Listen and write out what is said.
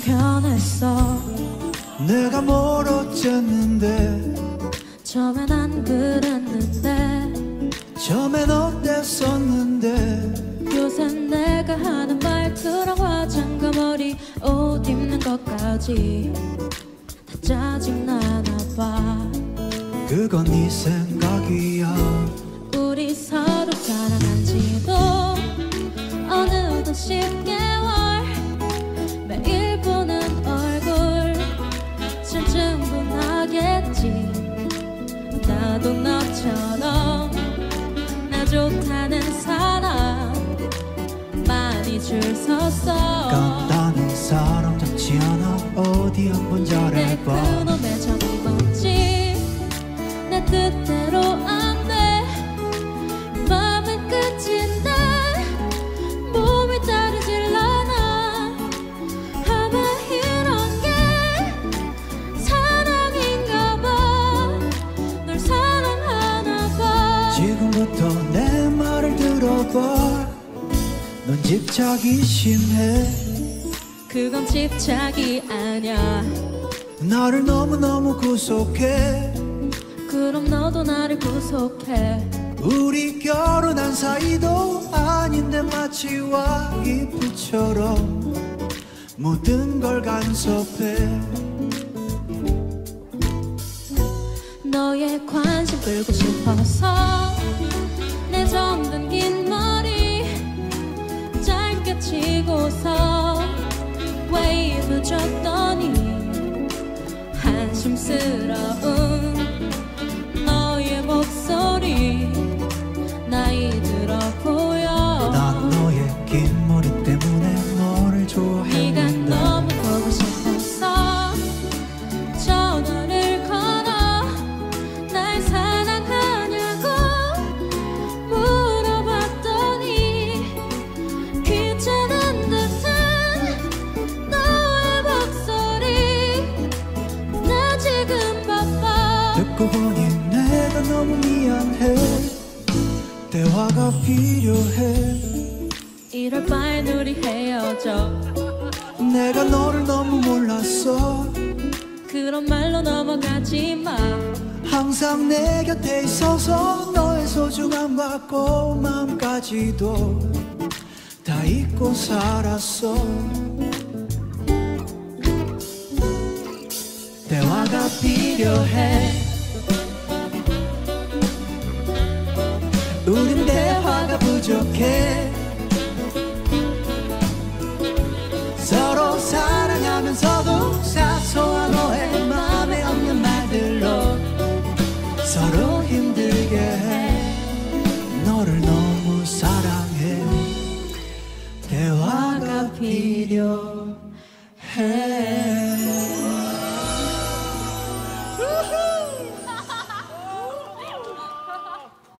변했어. 내가 뭘 어쨌는데. 처음엔 안 그랬는데. 처음엔 어땠었는데. 요새 내가 하는 말투랑 화장과 머리 옷 입는 것까지 다 짜증나나 봐. 그건 네 생각이야. 우리 서로 사랑한 지도 어느덧 10개월. 매일 보는 얼굴 쯤 분하겠지. 나도 너처럼 나 좋다는 사람 많이 줄 섰어. 간단한 사람 잡지 않아. 어디 한번 잘해봐. 내 그놈의 정이 멋지. 내 뜻대로 안 돼. 마음은 끝인데 몸이 따르질 않아. 아마 이런 게 사랑인가 봐. 널 사랑하나 봐. 지금부터 내 말을 들어봐. 넌 집착이 심해. 그건 집착이 아냐. 나를 너무너무 구속해. 그럼 너도 나를 구속해. 우리 결혼한 사이도 아닌데 마치 와이프처럼 모든 걸 간섭해. 너의 관심 끌고 싶어서 내 정든 긴 머리 짧게 치고서 웨이브 줬더니 한심스러운 너의 목소리 나이 들어 보여. 난 너의 긴 머리 때문에 너를 좋아했는데. 네가 너무 보고 싶어서 전화를 걸어 날 사랑하냐고 물어봤더니 귀찮은 듯한 너의 목소리. 나 지금 바빠. 듣고 보니 내가 너무 미안해. 대화가 필요해. 이럴 바엔 우리 헤어져. 내가 너를 너무 몰랐어. 그런 말로 넘어가지 마. 항상 내 곁에 있어서 너의 소중함과 고마움까지도 다 잊고 살았어. 대화가 필요해. 우리